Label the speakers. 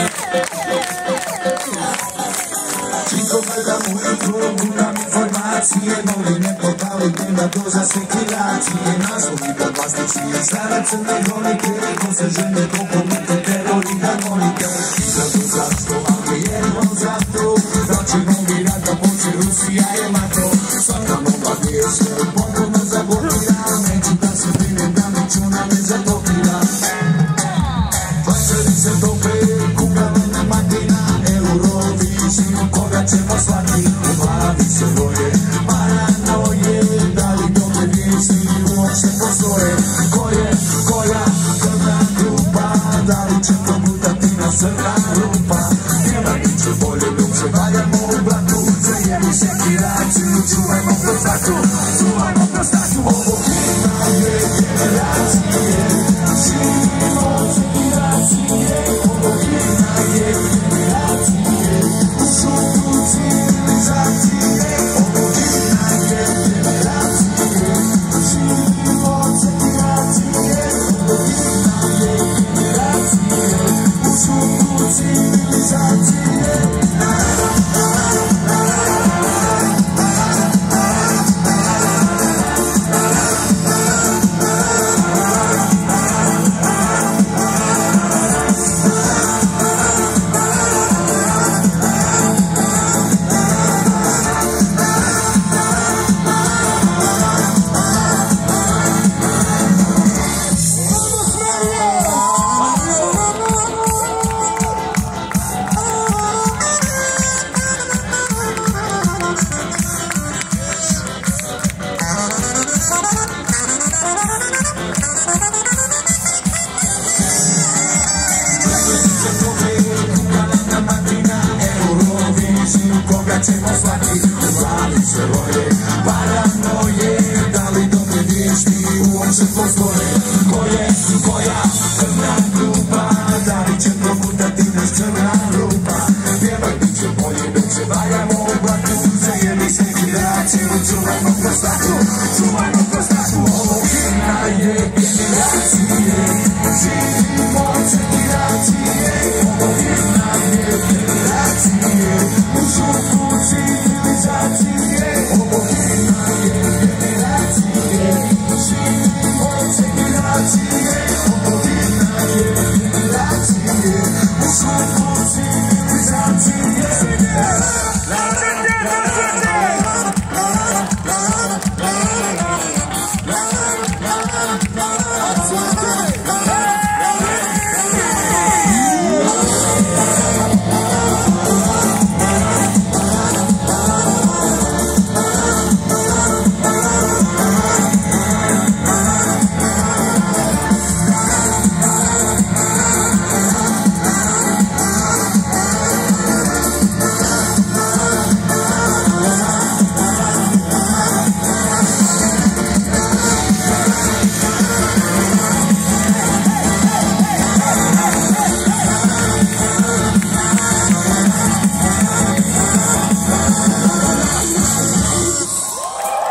Speaker 1: Bucam informacije, novine, portali, dnevna doza spekulacije. Naslovi bombastični, stara crne hronike, ko se žene, komponente, teror i harmonike. Zašto, ako jedno zato, da će novi rat da poče, Rusija je mato. Svaka nova vijest, potpuno zablokira, neću da se brinem, da mi čuna me zatopira. Vačeri se tope, kukalena matina, Euroviziju, koga ćemo slati? U glavi se boje, paranoje, da li dobre vijesti uopće postoje? Koja crna grupa, da li će progutati na crna rupa? Pjevati će bolje, dok se valjamo u blatu, zajemi se kiraciju, čuvajmo prostatu, čuvajmo prostatu. Ovo himna je generacije, živimo se generacije, ovo himna je generacije, u šutu civilizacije, ovo himna je generacije, živimo se generacije, ovo himna je generacije, u šutu civilizacije. Koga ćemo slati, u glavi se roje, paranoje, da li dobre vijesti uopće postoje? Koja crna grupa, da li će progutati nas crna rupa? Pjevaj bit će bolje, dok se valjamo u blatu, zajemi se generacije, čuvajmo prostatu, čuvajmo prostatu. Ovo himna je generacije, živimo se generacije, ovo himna je generacije, u šutu civilizacije, ovo himna je generacije, živimo se generacije, ovo himna je generacije, u šutu civilizacije.